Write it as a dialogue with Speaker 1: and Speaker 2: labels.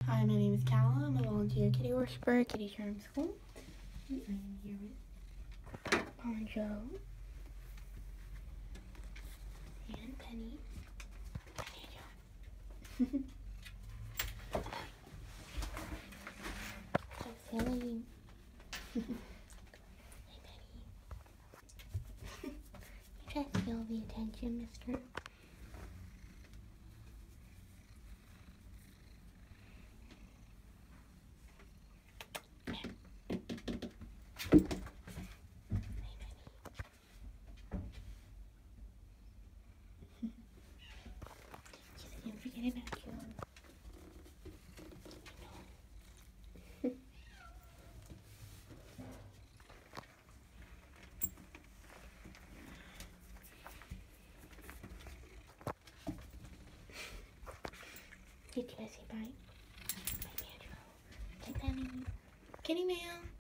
Speaker 1: Hi, my name is Calla. I'm a volunteer kitty worshiper at Kitty Charm School. And I am here with Poncho and Penny. So silly. Hey, Penny. You try to steal the attention, mister. Just didn't forget about you. Did you guys say bye? Bye, Pedro. Hey, Penny. Kitty Meow.